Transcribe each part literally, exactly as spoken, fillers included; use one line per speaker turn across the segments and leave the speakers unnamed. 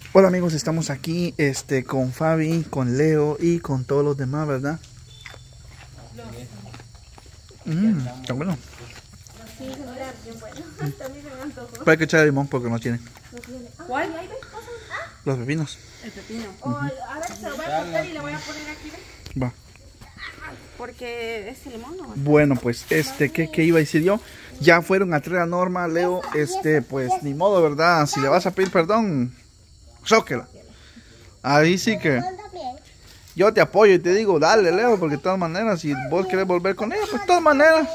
Hola amigos, estamos aquí este, con Fabi, con Leo y con todos los demás, ¿verdad? Mmm, está bueno.
Sí, mira, bien bueno. También se me antojó.
Pero hay que echar limón porque no tiene.
No tiene. ¿Cuál? Ahí ves,
Los pepinos.
el pepino. Oh, a ver, se lo voy a cortar y le voy a poner aquí, ¿ves?
Va.
Porque es limón, ¿no?
Bueno, pues, este, ¿qué, qué iba a decir yo? Ya fueron a traer a Norma, Leo, este, pues, ni modo, ¿verdad? Si le vas a pedir perdón, zóquela. Ahí sí que yo te apoyo y te digo, dale, Leo, porque de todas maneras, si vos querés volver con ella, pues de todas maneras.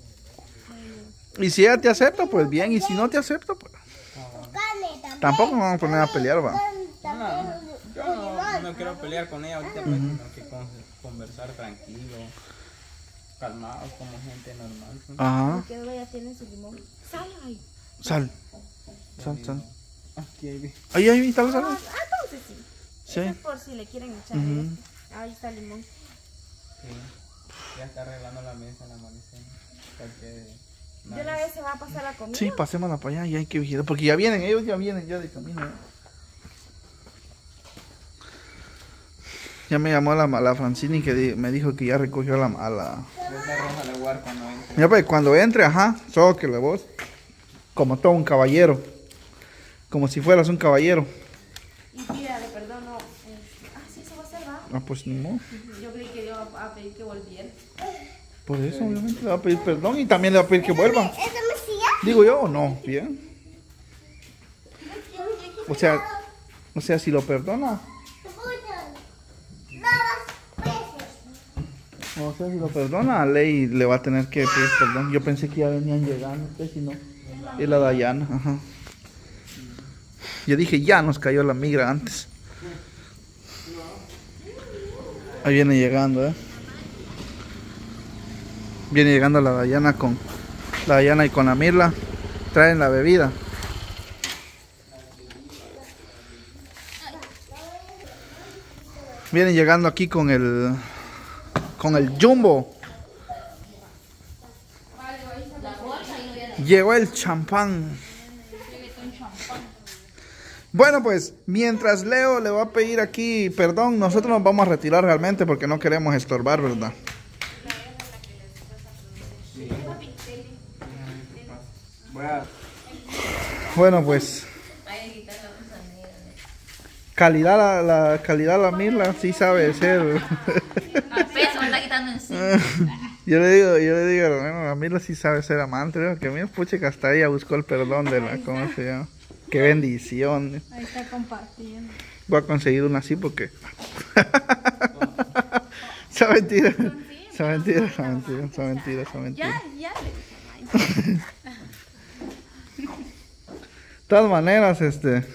Y si ella te acepta, pues bien, y si no te acepta, pues tampoco nos vamos a poner a pelear, va.
No, yo no, no quiero pelear con ella ahorita, pues, sino que con, conversar tranquilo, calmados, como gente normal. Pues.
Ajá.
Que ya tiene su limón. Sal ahí.
Sal. Sal, sal.
Aquí, ahí vi.
Ahí, ahí, tal, sal.
Ah, entonces sí.
Sí.
Eso es por si le quieren echar.
Ujú.
Este. Ahí está el limón.
Sí. Ya está arreglando la mesa, la manicena. Porque...
De una vez se va a pasar la comida.
Sí, pasémosla para allá y hay que vigilar, porque ya vienen, ellos ya vienen ya de camino. ¿eh? Ya me llamó la, la Francini que di, me dijo que ya recogió la mala.
esa roja la guardo cuando entre.
Mira, pues cuando entre, ajá, zóquele vos. Como todo un caballero. Como si fueras un caballero.
Y pídale perdón, no. eh, Ah, sí, eso va a ser, va.
Ah, pues ni modo.
Yo creí que iba a pedir que volviera.
Por eso, obviamente, le va a pedir perdón y también le va a pedir que vuelva. Digo yo, o no, bien. O sea, o sea, si lo perdona. O sea, si lo perdona, a Ley le va a tener que pedir perdón. Yo pensé que ya venían llegando, pues, si no. Es la Dayana, ajá. Yo dije, ya nos cayó la migra antes. Ahí viene llegando, eh. Viene llegando la Dayana con la Dayana y con la Mirla. Traen la bebida. Vienen llegando aquí con el con el Jumbo. Llegó el champán. Bueno, pues mientras Leo le va a pedir aquí perdón, nosotros nos vamos a retirar realmente porque no queremos estorbar, ¿verdad? Bueno, pues calidad la, la calidad la Mirla sí sabe ser.
Al peso me está quitando encima.
Yo le digo, yo le digo, bueno, la Mirla sí sabe ser amante, ¿no? Que mira, puche, que hasta ella buscó el perdón de la, ¿cómo se llama? Qué bendición.
Ahí está compartiendo.
Voy a conseguir una así porque. Esa mentira. Esa mentira, esa mentira, esa mentira, esa mentira.
Ya, ya.
De todas maneras, este.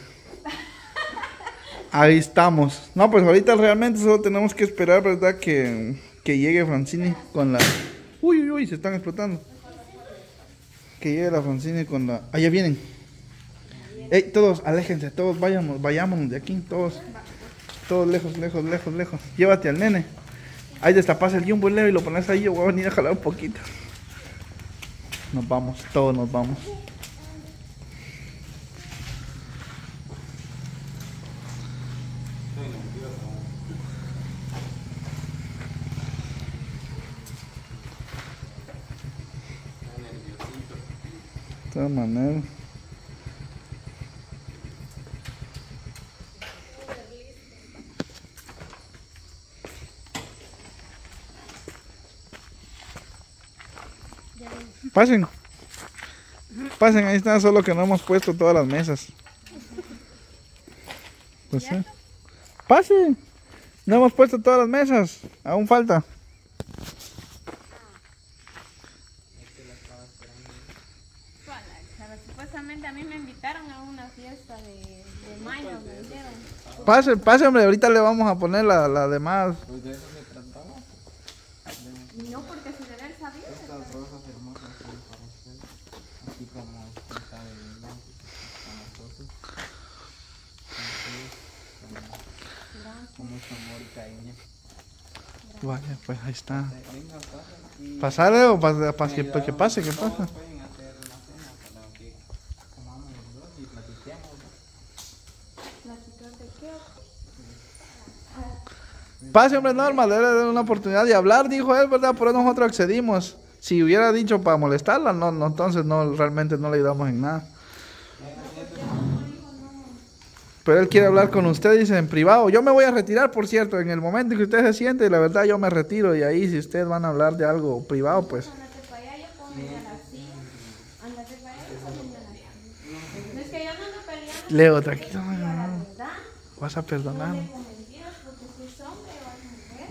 Ahí estamos. No, pues ahorita realmente solo tenemos que esperar, ¿verdad? Que, que llegue Francini con la. Uy, uy, uy, se están explotando. Que llegue la Francini con la. Allá vienen. Ey, todos, aléjense, todos vayamos, vayámonos de aquí, todos. Todos lejos, lejos, lejos, lejos. Llévate al nene. Ahí destapas el Jumbo, Leo, y lo pones ahí. Yo voy a venir a jalar un poquito. Nos vamos, todos nos vamos. De todas maneras. Pasen. Pasen, ahí está, solo que no hemos puesto todas las mesas. Pues sí. Pasen. No hemos puesto todas las mesas. Aún falta.
Supuestamente a mí me invitaron a una fiesta de, de mayo, me dijeron.
Pase, pase, hombre. Ahorita le vamos a poner la, la demás.
Pues de eso se trataba.
No, porque si de él sabía.
Estas rosas hermosas son para usted. Así como usted sabe de blanco. Para nosotros. Con mucho amor y cariño.
Vaya, pues ahí está.
Venga, pasa aquí.
Pasale o para, para que, para que pase, que pasa.
Todos pueden hacer una cena para que comamos los dos y platiquemos.
¿Autor de qué?
Pase, hombre, Norma, le da una oportunidad de hablar, dijo él, ¿verdad? Por eso nosotros accedimos. Si hubiera dicho para molestarla, no, no, entonces no, realmente no le ayudamos en nada. Pero él quiere hablar con usted, dice, en privado. Yo me voy a retirar, por cierto, en el momento en que usted se siente, la verdad yo me retiro. Y ahí, si ustedes van a hablar de algo privado, pues...
Ándate para allá, yo puedo mirar así. Ándate para allá, yo puedo mirar así. No es que yo no ando peleando.
Leo, tranquilo,
La
no, no.
verdad,
Vas a perdonar.
no le digo mentiras porque si es hombre o es mujer.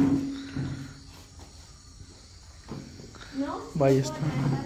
No,
Vaya está.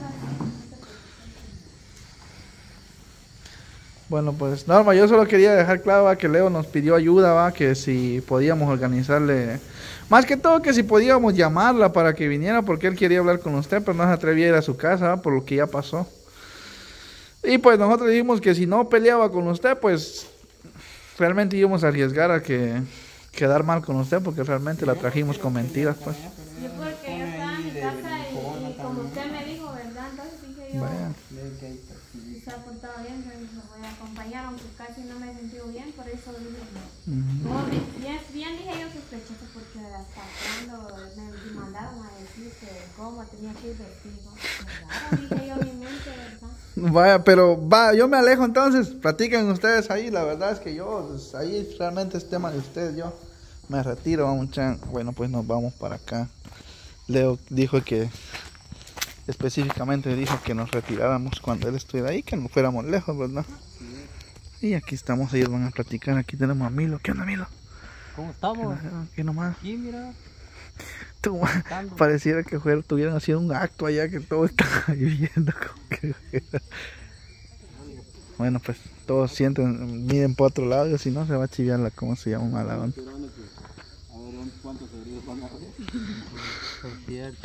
Bueno, pues Norma, yo solo quería dejar claro ¿va? que Leo nos pidió ayuda, ¿va? Que si podíamos organizarle, más que todo que si podíamos llamarla para que viniera, porque él quería hablar con usted, pero no se atrevía a ir a su casa, ¿va? Por lo que ya pasó. Y pues nosotros dijimos que si no peleaba con usted, pues realmente íbamos a arriesgar a que quedar mal con usted, porque realmente la trajimos con mentiras, pues.
yo porque yo estaba en mi casa y, y como usted me dijo, ¿verdad? Entonces dije yo,
Vaya.
se ha portado bien, entonces lo voy a acompañar, aunque casi no me he sentido bien, por eso dije,
Ujú.
no, bien, bien dije yo sospechoso porque hasta cuando me mandaron a decir que cómo tenía que ir vestido. Claro, dije yo en mi mente, ¿verdad?
Vaya, pero va, yo me alejo entonces, platiquen ustedes ahí, la verdad es que yo, pues, ahí realmente es tema de ustedes, yo me retiro, vamos, chan. Bueno, pues nos vamos para acá. Leo dijo que, específicamente dijo que nos retiráramos cuando él estuviera ahí, que no fuéramos lejos, ¿verdad? Y aquí estamos, ellos van a platicar, aquí tenemos a Milo, ¿qué onda, Milo?
¿Cómo estamos?
¿Qué nomás?
Aquí, mira.
Tú, pareciera que fuera, tuvieran haciendo un acto allá, que todo estaba viviendo como que... Bueno, pues todos sienten, miren por otro lado, y si no se va a chiviar la, ¿cómo se llama? Malagón.
A ver, ¿cuántos heridos van a ver? Por cierto.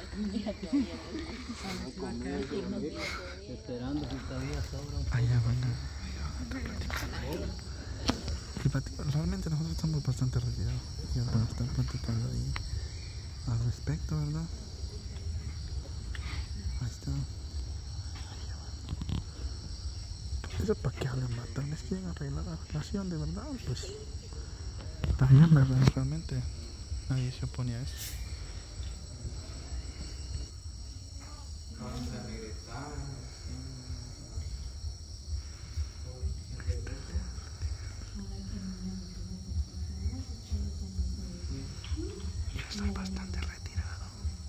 Esperando si todavía sobran.
Allá van a... Y platicar- realmente nosotros estamos bastante retirados. Ya van a estar platicando ahí al respecto, ¿verdad? Ahí está. Eso para que hablen más. Tal vez quieren arreglar la relación de verdad, pues. También, ¿verdad? Realmente nadie se opone a eso.
Vamos a regresar.
Yo estoy bastante retirado.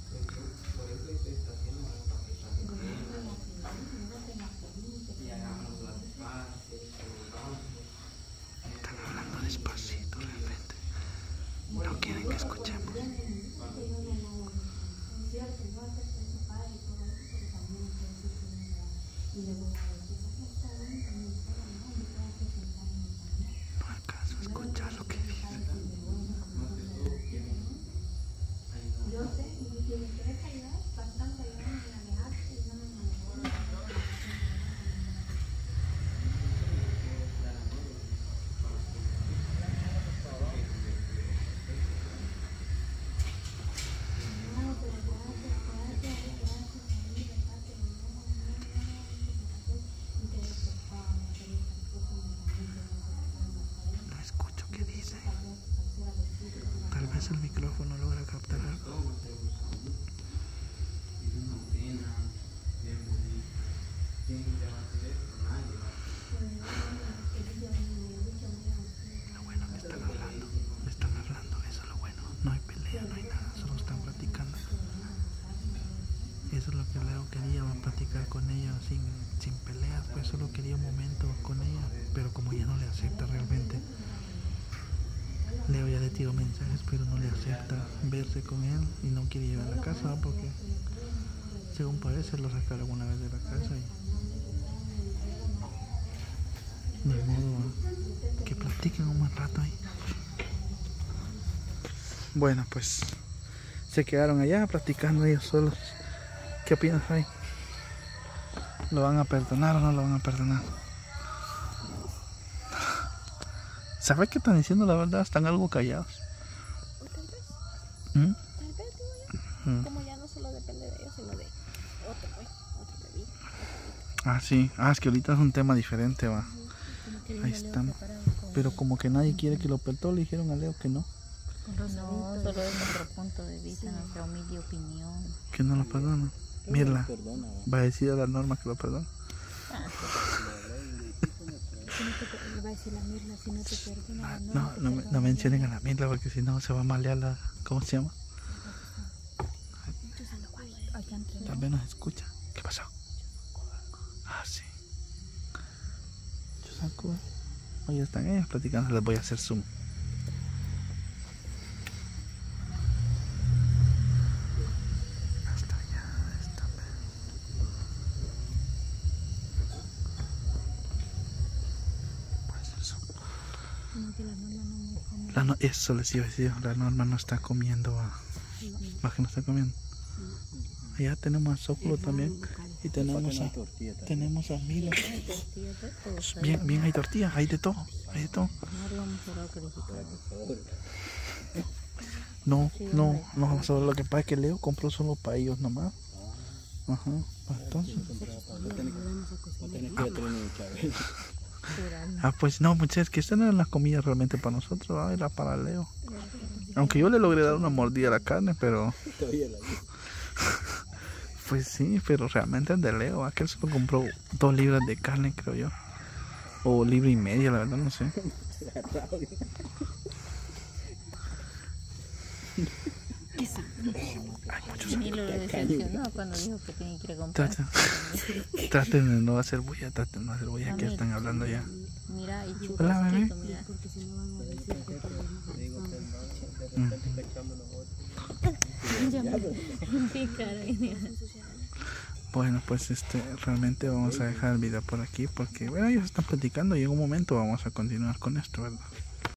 Están hablando despacito realmente. No quieren que escuchemos. No alcanzo a escuchar lo que dice.
Yo sé, y si me quieres ayudar, bastante ayuda en alejarte y no me manejó.
No escucho qué dice. Tal vez el micrófono logra captar algo. Lo bueno que están hablando, están hablando, eso es lo bueno. No hay pelea, no hay nada, solo están platicando. Eso es lo que Leo quería, va a platicar con ella sin, sin peleas, pues solo quería un momento con ella, pero como ella no le acepta realmente. Leo ya le tiró mensajes, pero no le acepta verse con él y no quiere llegar a la casa, ¿va? Porque según parece lo sacaron una vez de la casa y ni modo, ¿va? Que platiquen un buen rato ahí. Bueno, pues se quedaron allá platicando ellos solos. ¿Qué opinas ahí? ¿Lo van a perdonar o no lo van a perdonar? ¿Sabes qué están diciendo la verdad? Están algo callados.
O tal vez,
¿Mm?
tal vez, digo yo,
Mm.
como ya no solo depende de ellos, sino de otro, pues, otro bebé.
Ah, sí. Ah, es que ahorita es un tema diferente, va.
Como que
Ahí
no le
están.
preparado con
pero como que nadie quiere que lo perdone, le dijeron a Leo que no.
No, solo es nuestro punto de vista, nuestra humilde opinión.
Que no lo perdona. Mirla, va a decir a la Norma que lo perdona.
Va a decir la Mirla, si no te perdona.
No, no, no, no mencionen a la Mirla porque si no se va a malear la... ¿Cómo se llama? Tal vez nos escucha. ¿Qué pasó? Ah, sí. Yo saco. Oye, están ellos platicando, les voy a hacer zoom. Hasta allá, está. Voy a hacer zoom. La no, eso les iba a decir, la Norma no está comiendo. Más que no está comiendo. Allá tenemos a Zóculo también. Y tenemos a, tenemos a Milo. Bien, bien, hay tortillas, hay de todo, hay de todo. No, no, no, solo lo que pasa es que Leo compró solo para ellos nomás. Ajá, entonces. Ah, pues no, muchachos, que estas no eran las comidas realmente para nosotros, ¿no? Era para Leo. Aunque yo le logré dar una mordida a la carne, pero... Pues sí, pero realmente es de Leo. Aquel solo compró dos libras de carne, creo yo. O libra y media, la verdad, no sé. Hay muchos.
Ni lo decepcionó cuando dijo que tenía que ir a comprar.
Traten, traten de no hacer bulla, traten de no hacer bulla, que están hablando ya.
Mira, y chupa
Hola, bebé.
chiquito, mira.
Mm. Bueno, pues este realmente vamos a dejar el video por aquí porque bueno, ellos están platicando y en un momento vamos a continuar con esto, ¿verdad?